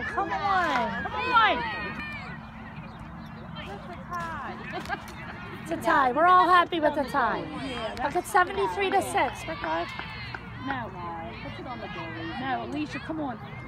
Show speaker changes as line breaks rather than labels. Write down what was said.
now. Come on. Come on. It's a tie. We're all happy with the tie. Look, it's 73 to 6. We're good.
No. Put it on the door. No, Alicia, come on.